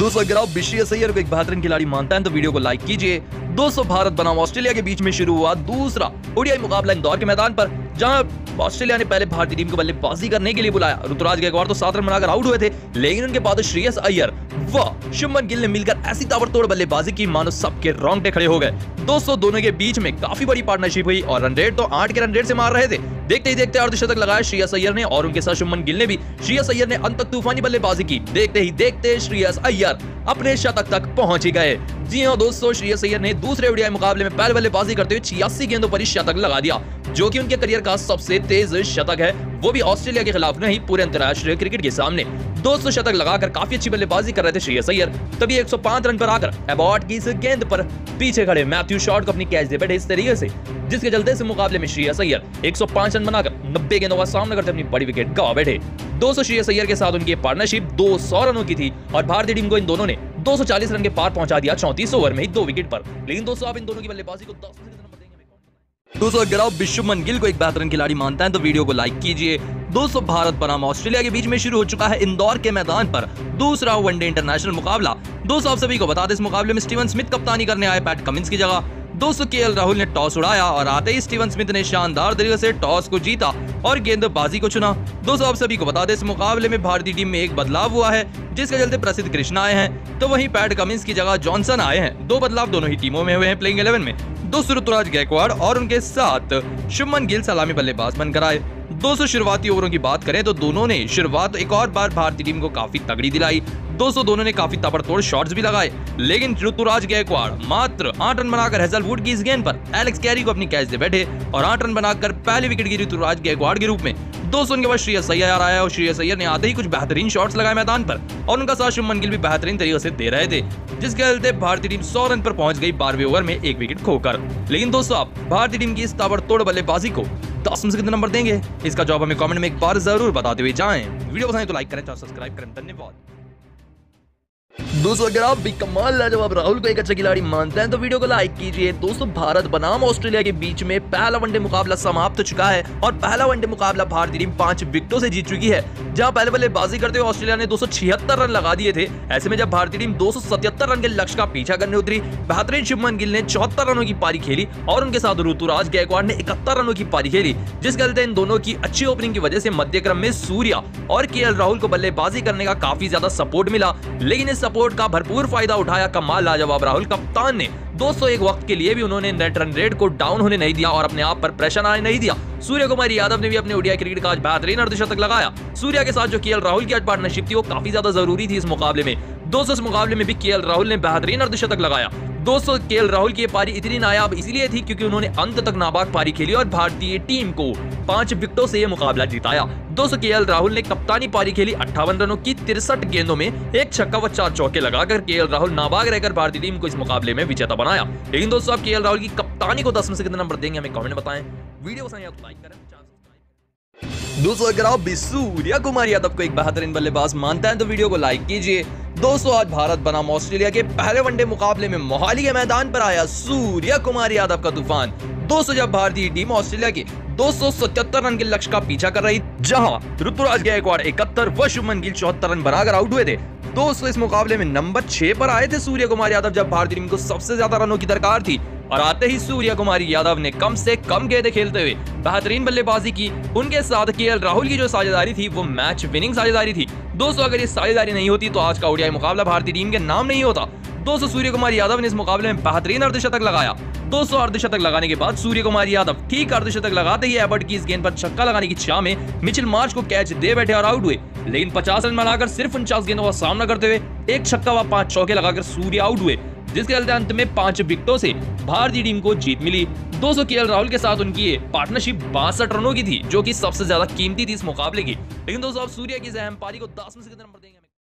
दोस्तों अगर आप श्रेयस अय्यर को एक बेहतरीन खिलाड़ी मानते हैं तो वीडियो को लाइक कीजिए। दोस्तों भारत बनाम ऑस्ट्रेलिया के बीच में शुरू हुआ दूसरा ओडीआई मुकाबला इंदौर के मैदान पर, जहां ऑस्ट्रेलिया ने पहले भारतीय टीम को बल्लेबाजी करने के लिए बुलाया। ऋतुराज गायकवाड़ तो 7 रन बनाकर आउट हुए थे, लेकिन उनके बाद श्रेयस अय्यर व शुभमन गिल ने मिलकर ऐसी ताबड़तोड़ बल्लेबाजी की मानो सबके रोंगटे खड़े हो गए। दोस्तों दोनों के बीच में काफी बड़ी पार्टनरशिप हुई और रन रेट तो 8 के रन रेट से मार रहे थे। देखते ही देखते अर्धशतक लगाया श्रेयस अय्यर ने और उनके साथ शुभमन गिल ने भी। श्रेयस अय्यर ने अंत तक तूफानी बल्लेबाजी की। देखते ही देखते श्रेयस अय्यर अपने शतक तक पहुंच ही गए। जी हां दोस्तों, श्रेयस अय्यर ने दूसरे ओडीआई मुकाबले में पहले बल्लेबाजी करते हुए 86 गेंदों पर शतक लगा दिया, जो कि उनके करियर का सबसे तेज शतक है, वो भी ऑस्ट्रेलिया के खिलाफ नहीं, पूरे अंतर्राष्ट्रीय क्रिकेट के सामने। 200 शतक लगाकर काफी अच्छी बल्लेबाजी कर रहे थे श्रेयस अय्यर। तभी 105 रन पर आकर एबॉट की इस गेंद पर पीछे खड़े मैथ्यू शॉर्ट को अपनी कैच दे बैठे इस तरीके से, जिसके चलते इस मुकाबले में श्रेयस अय्यर 105 रन बनाकर 90 गेंदों का सामना करते अपनी बड़ी विकेट गंवा बैठे। दोस्तों श्रेयस अय्यर के साथ उनकी पार्टनरशिप 200 रनों की थी और भारतीय टीम को इन दोनों ने 240 रन के पार पहुंचा दिया 34 ओवर में ही 2 विकेट पर। लेकिन दोस्तों आप इन दोनों की बल्लेबाजी को 10 में से नंबर देंगे। दोस्तों अगर आप शुभमन गिल को एक बेहतरीन खिलाड़ी मानते हैं तो वीडियो को लाइक कीजिए। दोस्तों भारत बनाम ऑस्ट्रेलिया के बीच में शुरू हो चुका है इंदौर के मैदान पर दूसरा वनडे इंटरनेशनल मुकाबला। दोस्तों आप सभी को बता दें, इस मुकाबले में स्टीवन स्मिथ कप्तानी करने आए पैट कमिंस की जगह। दोस्तों केएल राहुल ने टॉस उड़ाया और आते ही स्टीवन स्मिथ ने शानदार तरीके से टॉस को जीता और गेंदबाजी को चुना। दोस्तों आप सभी को बता दें, इस मुकाबले में भारतीय टीम में एक बदलाव हुआ है, जिसके चलते प्रसिद्ध कृष्णा आए हैं, तो वहीं पैट कमिंस की जगह जॉनसन आए हैं। 2 बदलाव दोनों ही टीमों में हुए हैं प्लेइंग 11 में। दोस्तों ऋतुराज गायकवाड़ और उनके साथ शुभमन गिल सलामी बल्लेबाज बनकर आए। दोस्तों शुरुआती ओवरों की बात करें तो दोनों ने शुरुआत एक और बार भारतीय टीम को काफी तगड़ी दिलाई। दोस्तों दोनों ने काफी ताबड़तोड़ शॉट्स भी लगाए, लेकिन ऋतुराज गायकवाड़ मात्र 8 रन बनाकर हेजलवुड की इस गेंद पर एलेक्स कैरी को अपनी कैच दे बैठे और 8 रन बनाकर पहली विकेट गिरी ऋतुराज गायकवाड़ के रूप में। दोस्तों उनके बाद श्रेयस अय्यर आया और श्रेयस अय्यर ने आते ही कुछ बेहतरीन शॉट्स लगाए मैदान पर और उनका साथ शुभमन गिल भी बेहतरीन तरीके से दे रहे थे, जिसके चलते भारतीय टीम 100 रन पर पहुंच गई 12वें ओवर में 1 विकेट खोकर। लेकिन दोस्तों आप भारतीय टीम की इस ताबड़तोड़ बल्लेबाजी को 10 में से कितने नंबर देंगे, इसका जवाब हमें कमेंट में एक बार जरूर बताते हुए जाएं। वीडियो पसंद आए तो लाइक करें, चैनल सब्सक्राइब करें। धन्यवाद। दोस्तों अगर आप भी कमाल लाजवाब राहुल को एक अच्छा खिलाड़ी मानते हैं तो वीडियो को लाइक कीजिए। दोस्तों भारत बनाम ऑस्ट्रेलिया के बीच में पहला वनडे मुकाबला समाप्त हो चुका है और पहला वनडे मुकाबला भारतीय टीम 5 विकेटों से जीत चुकी है। जहां पहले बल्लेबाजी करते हुए ऑस्ट्रेलिया ने 276 रन लगा दिए थे, ऐसे में जब भारतीय टीम 277 रन के लक्ष्य का पीछा करने उतरी, बेहतरीन शुभमन गिल ने 74 रनों की पारी खेली और उनके साथ ऋतुराज गायकवाड़ ने 71 रनों की पारी खेली, जिसके चलते इन दोनों की अच्छी ओपनिंग की वजह से मध्यक्रम में सूर्या और केएल राहुल को बल्लेबाजी करने का काफी ज्यादा सपोर्ट मिला। लेकिन इस सपोर्ट का भरपूर फायदा उठाया कमाल लाजवाब राहुल कप्तान ने। दोस्तों एक वक्त के लिए भी उन्होंने नेट रन रेट को डाउन होने नहीं दिया और अपने आप पर प्रेशर आने नहीं दिया। सूर्य कुमार यादव ने भी अपने ओडीआई क्रिकेट का आज बेहतरीन अर्धशतक लगाया। सूर्या के साथ जो केएल राहुल की आज पार्टनरशिप थी वो काफी ज्यादा जरूरी थी इस मुकाबले में। दोस्तों इस मुकाबले में भी केएल राहुल ने बेहतरीन अर्धशतक लगाया। दोस्तों केएल राहुल की पारी इतनी नायाब इसलिए थी क्योंकि उन्होंने अंत तक नाबाद पारी खेली और भारतीय टीम को 5 विकेटों से यह मुकाबला जिताया। दोस्तों केएल राहुल ने कप्तानी पारी खेली 58 रनों की 63 गेंदों में 1 छक्का व 4 चौके लगाकर केएल राहुल नाबाद रहकर भारतीय टीम को इस मुकाबले में विजेता बनाया। लेकिन दोस्तों आप केएल राहुल की कप्तानी को 10 में से कितने नंबर देंगे हमें कमेंट में बताएं। वीडियो पसंद आए तो लाइक करें। दोस्तों अगर आप भी सूर्य कुमार यादव को एक बेहतरीन बल्लेबाज मानते हैं तो वीडियो को लाइक कीजिए। दोस्तों आज भारत बनाम ऑस्ट्रेलिया के पहले वनडे मुकाबले में मोहाली के मैदान पर आया सूर्य कुमार यादव का तूफान। दोस्तों जब भारतीय टीम ऑस्ट्रेलिया के 277 रन के लक्ष्य का पीछा कर रही, जहां ऋतुराज गायकवाड़ 71 व शुभमन गिल 74 रन बनाकर आउट हुए थे। दोस्तों इस मुकाबले में नंबर 6 पर आए थे सूर्य कुमार यादव, जब भारतीय टीम को सबसे ज्यादा रनों की दरकार थी और आते ही सूर्य कुमार यादव ने कम से कम गेंदें खेलते हुए बेहतरीन बल्लेबाजी की। उनके साथ केएल राहुल की जो साझेदारी थी वो मैच विनिंग साझेदारी थी। दोस्तों अगर ये साझेदारी नहीं होती तो आज का ओडीआई मुकाबला भारतीय टीम के नाम नहीं होता। दोस्तों सूर्य कुमार यादव ने इस मुकाबले में बेहतरीन अर्धशतक लगाया। दोस्तों अर्धशतक लगाने के बाद सूर्य कुमार यादव ठीक अर्धशतक लगाते ही एबर्ट की इस गेंद पर छक्का लगाने की चाह में मिचेल मार्श को कैच दे बैठे और आउट हुए। लेकिन 50 रन बनाकर सिर्फ 49 गेंदों का सामना करते हुए 1 छक्का व 5 चौके लगाकर सूर्य आउट हुए, जिसके चलते अंत में 5 विकेटों से भारतीय टीम को जीत मिली। दोस्तों केएल राहुल के साथ उनकी पार्टनरशिप 62 रनों की थी, जो कि सबसे ज्यादा कीमती थी इस मुकाबले की। लेकिन दोस्तों आप सूर्य की इस अहम पारी को 10 में से कितने नंबर देंगे?